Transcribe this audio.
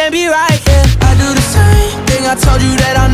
can't be right, yeah. I do the same thing, I told you that I